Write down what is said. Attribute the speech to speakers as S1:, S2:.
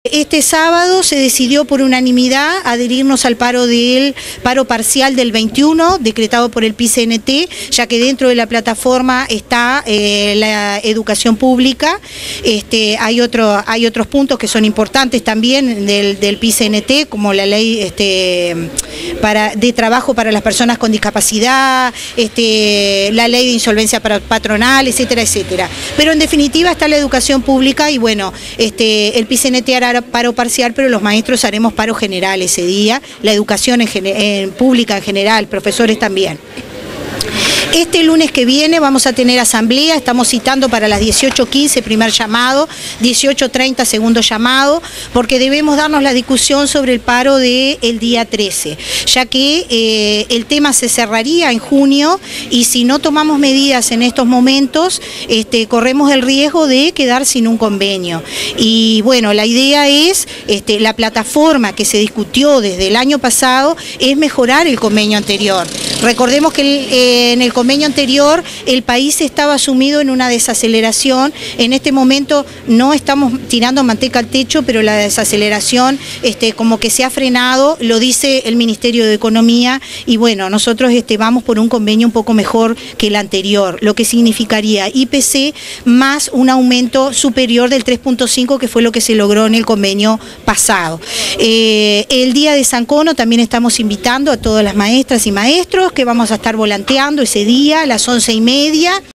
S1: Este sábado se decidió por unanimidad adherirnos al paro parcial del 21, decretado por el PIT-CNT, ya que dentro de la plataforma está la educación pública. Hay otros puntos que son importantes también del PIT-CNT, como la ley de trabajo para las personas con discapacidad, la ley de insolvencia patronal, etcétera, etcétera. Pero en definitiva está la educación pública y bueno, el PIT-CNT hará paro parcial, pero los maestros haremos paro general ese día, la educación pública en general, profesores también. Este lunes que viene vamos a tener asamblea, estamos citando para las 18:15 primer llamado, 18:30 segundo llamado, porque debemos darnos la discusión sobre el paro del día 13, ya que el tema se cerraría en junio y si no tomamos medidas en estos momentos, corremos el riesgo de quedar sin un convenio. Y bueno, la idea es, la plataforma que se discutió desde el año pasado es mejorar el convenio anterior. Recordemos que en el convenio anterior el país estaba sumido en una desaceleración. En este momento no estamos tirando manteca al techo, pero la desaceleración como que se ha frenado, lo dice el Ministerio de Economía, y bueno, nosotros vamos por un convenio un poco mejor que el anterior, lo que significaría IPC más un aumento superior del 3.5, que fue lo que se logró en el convenio pasado. El día de San Cono también estamos invitando a todas las maestras y maestros que vamos a estar volanteando ese día a las 11:30.